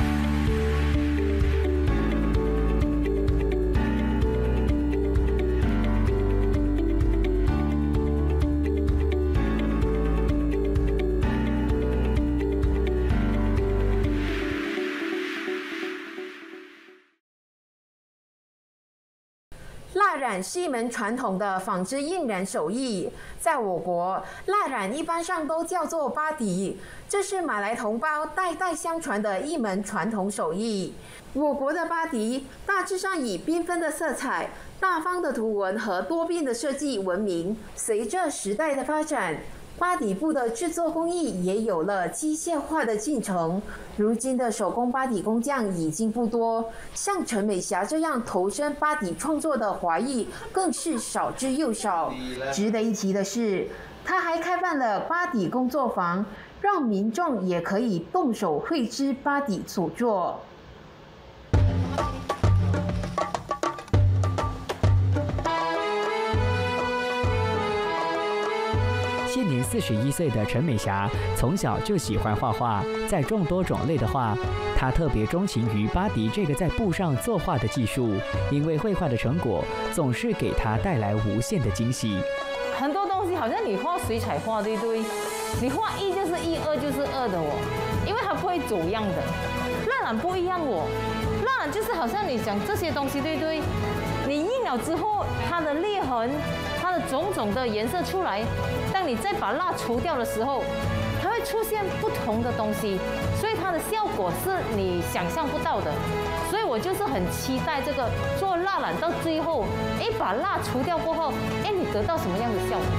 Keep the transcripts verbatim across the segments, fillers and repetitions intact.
蜡染是一门传统的纺织印染手艺，在我国，蜡染一般上都叫做巴迪，这是马来同胞代代相传的一门传统手艺。我国的巴迪大致上以缤纷的色彩、大方的图文和多变的设计闻名。随着时代的发展，巴迪布的制作工艺也有了机械化的进程。如今的手工巴迪工匠已经不多，像陈美霞这样投身巴迪创作的华裔更是少之又少。值得一提的是，她还开办了巴迪工作坊，让民众也可以动手绘制巴迪所作。 现年四十一岁的陈美霞，从小就喜欢画画，在众多种类的画，她特别钟情于巴迪这个在布上作画的技术，因为绘画的成果总是给她带来无限的惊喜。 很多东西好像你画水彩画，对不对？你画一就是一，二就是二的哦，因为它不会走样的。蜡染不一样哦，蜡染就是好像你讲这些东西，对不对？你印了之后，它的裂痕，它的种种的颜色出来，当你再把蜡除掉的时候，它会出现不同的东西，所以它的效果是你想象不到的。所以我就是很期待这个做蜡染到最后，哎，把蜡除掉过后，哎，你得到什么样的效果？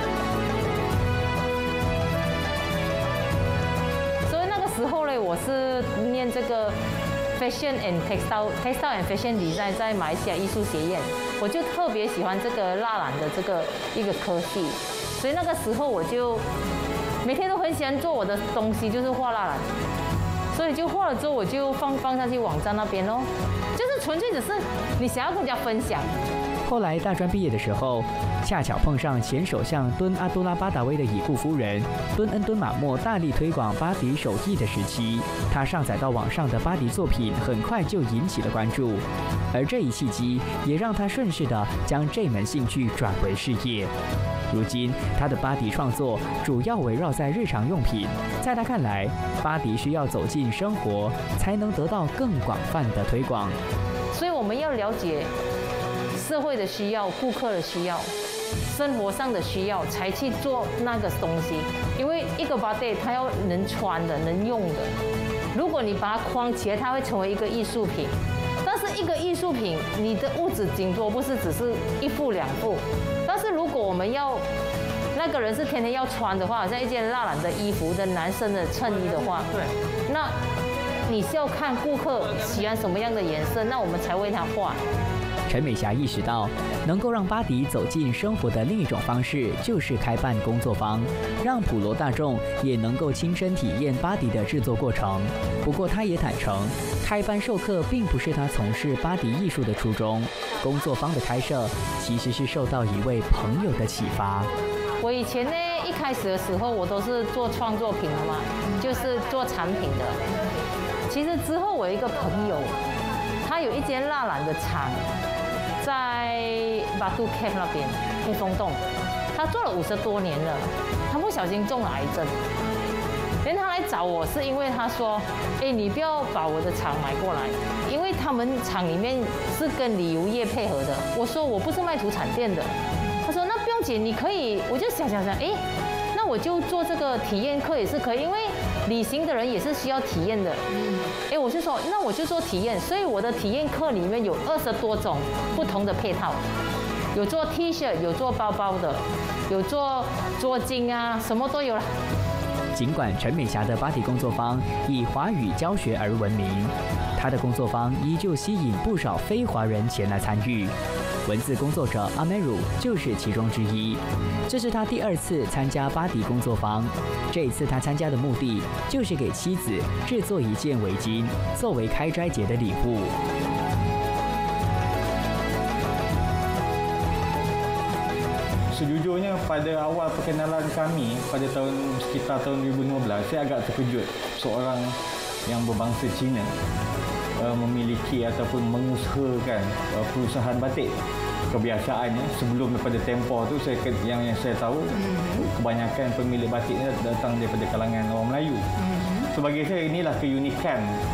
所以那个时候呢，我是念这个 Fashion and Textile Textile and Fashion Design 在马来西亚艺术学院，我就特别喜欢这个蜡染的这个一个科系，所以那个时候我就每天都很喜欢做我的东西，就是画蜡染。所以就画了之后，我就放放上去网站那边咯，就是纯粹只是你想要跟人家分享。 后来大专毕业的时候，恰巧碰上前首相敦阿杜拉巴达威的已故夫人敦恩敦马莫大力推广巴迪手艺的时期，他上载到网上的巴迪作品很快就引起了关注，而这一契机也让他顺势的将这门兴趣转为事业。如今，他的巴迪创作主要围绕在日常用品。在他看来，巴迪需要走进生活，才能得到更广泛的推广。 所以我们要了解社会的需要、顾客的需要、生活上的需要，才去做那个东西。因为一个巴迪它要能穿的、能用的。如果你把它框起来，它会成为一个艺术品。但是一个艺术品，你的物质顶多不是只是一副两副。但是如果我们要那个人是天天要穿的话，好像一件蜡染的衣服的男生的衬衣的话，对，那你是要看顾客喜欢什么样的颜色，那我们才为他画。 陈美霞意识到，能够让巴迪走进生活的另一种方式，就是开办工作坊，让普罗大众也能够亲身体验巴迪的制作过程。不过，她也坦诚，开班授课并不是她从事巴迪艺术的初衷。工作坊的开设其实是受到一位朋友的启发。 我以前呢，一开始的时候，我都是做创作品的嘛，就是做产品的。其实之后，我有一个朋友，他有一间蜡染的厂，在巴杜 Cave 那边，黑风洞，他做了五十多年了，他不小心中了癌症。连他来找我是因为他说，哎，你不要把我的厂买过来，因为他们厂里面是跟旅游业配合的。我说我不是卖土产店的。他说那不用紧，你可以。我就想想想，哎，那我就做这个体验课也是可以，因为旅行的人也是需要体验的。哎，我就说那我就做体验，所以我的体验课里面有二十多种不同的配套，有做 T 恤，有做包包的，有做桌巾啊，什么都有了。 尽管陈美霞的巴迪工作坊以华语教学而闻名，她的工作坊依旧吸引不少非华人前来参与。文字工作者阿梅鲁就是其中之一。这是他第二次参加巴迪工作坊，这一次他参加的目的就是给妻子制作一件围巾，作为开斋节的礼物。 Sejujurnya pada awal perkenalan kami pada tahun sekitar tahun dua ribu lima belas, saya agak terkejut seorang yang berbangsa Cina uh, memiliki ataupun mengusahakan uh, perusahaan batik. Kebiasaannya sebelum daripada tempoh tu saya yang yang saya tahu mm-hmm. kebanyakan pemilik batik ni datang daripada kalangan orang Melayu. Mm-hmm. So bagi saya inilah keunikan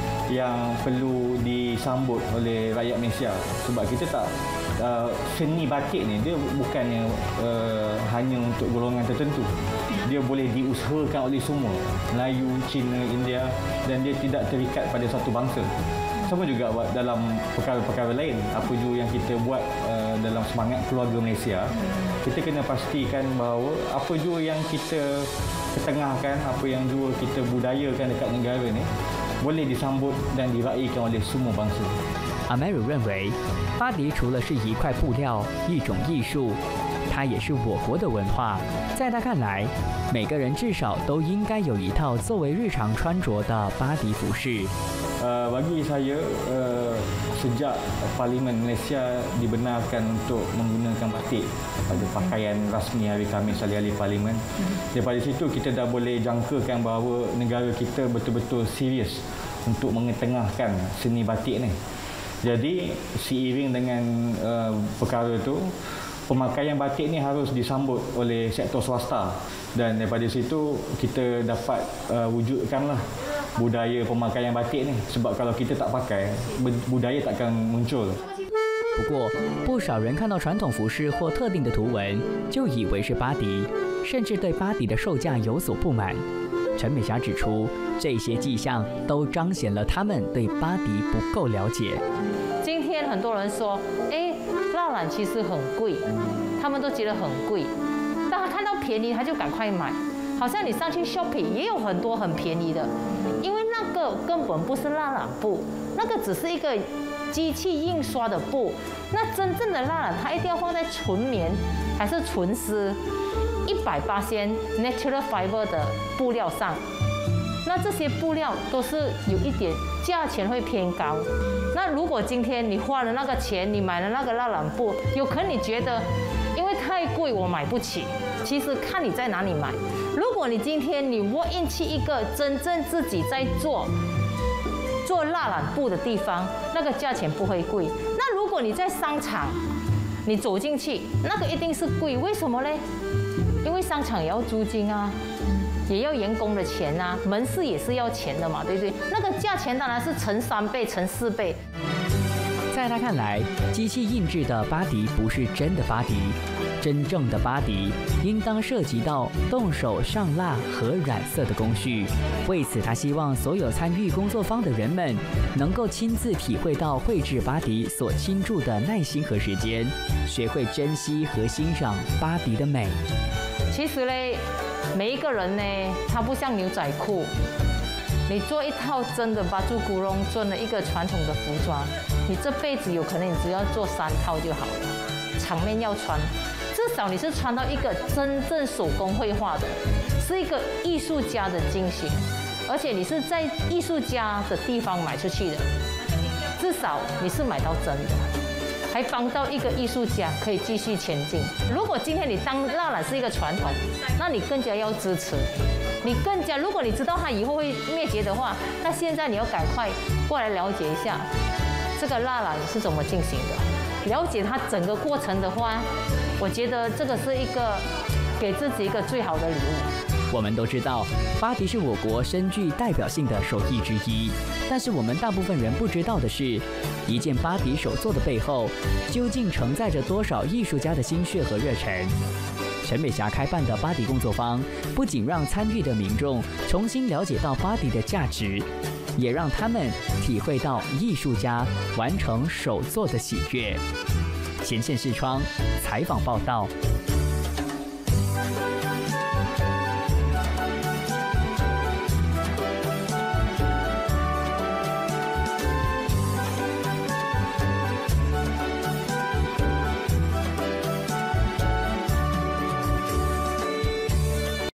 yang perlu disambut oleh rakyat Malaysia sebab kita tak uh, seni batik ni dia bukannya uh, hanya untuk golongan tertentu. Dia boleh diusahakan oleh semua, Melayu, Cina, India dan dia tidak terikat pada satu bangsa. Sama juga dalam perkara-perkara lain, apa juga yang kita buat uh, dalam semangat keluarga Malaysia, kita kena pastikan bahawa apa juga yang kita ketengahkan, apa yang juga kita budayakan dekat negara ni, boleh disambut dan diraikan oleh semua bangsa. 阿 Mary 认为，巴迪除了是一块布料、一种艺术，它也是我国的文化。在他看来，每个人至少都应该有一套作为日常穿着的巴迪服饰。 Uh, bagi saya, uh, sejak Parlimen Malaysia dibenarkan untuk menggunakan batik pada pakaian rasmi hari Khamis ahli-ahli Parlimen, daripada situ kita dah boleh jangkakan bahawa negara kita betul-betul serius untuk mengetengahkan seni batik ni. Jadi, seiring dengan uh, perkara itu, pemakaian batik ni harus disambut oleh sektor swasta dan daripada situ kita dapat uh, wujudkanlah budaya pemakaian batik ni sebab kalau kita tak pakai budaya takkan muncul. 不过，不少人看到传统服饰或特定的图文，就以为是巴迪，甚至对巴迪的售价有所不满。陈美霞指出，这些迹象都彰显了他们对巴迪不够了解。 今天很多人说，哎，蜡染其实很贵，他们都觉得很贵，但他看到便宜他就赶快买。 好像你上去 shopping 也有很多很便宜的，因为那个根本不是蜡染布，那个只是一个机器印刷的布。那真正的蜡染，它一定要放在纯棉还是纯丝，一百八千 natural fiber 的布料上。那这些布料都是有一点价钱会偏高。那如果今天你花了那个钱，你买了那个蜡染布，有可能你觉得因为太贵我买不起。其实看你在哪里买。 如果你今天你walk in去一个真正自己在做做蜡染布的地方，那个价钱不会贵。那如果你在商场，你走进去，那个一定是贵。为什么呢？因为商场也要租金啊，也要员工的钱啊，门市也是要钱的嘛，对不对？那个价钱当然是乘三倍、乘四倍。 在他看来，机器印制的巴迪不是真的巴迪，真正的巴迪应当涉及到动手上蜡和染色的工序。为此，他希望所有参与工作坊的人们能够亲自体会到绘制巴迪所倾注的耐心和时间，学会珍惜和欣赏巴迪的美。 其实呢，每一个人呢，他不像牛仔裤。 你做一套真的巴珠古龙做了一个传统的服装，你这辈子有可能你只要做三套就好了。场面要穿，至少你是穿到一个真正手工绘画的，是一个艺术家的精心，而且你是在艺术家的地方买出去的，至少你是买到真的，还帮到一个艺术家可以继续前进。如果今天你当蜡染是一个传统，那你更加要支持。 你更加，如果你知道它以后会灭绝的话，那现在你要赶快过来了解一下这个蜡染是怎么进行的，了解它整个过程的话，我觉得这个是一个给自己一个最好的礼物。 我们都知道，巴迪是我国深具代表性的手艺之一，但是我们大部分人不知道的是，一件巴迪手作的背后，究竟承载着多少艺术家的心血和热忱。 陈美霞开办的巴迪工作坊，不仅让参与的民众重新了解到巴迪的价值，也让他们体会到艺术家完成手作的喜悦。前线视窗采访报道。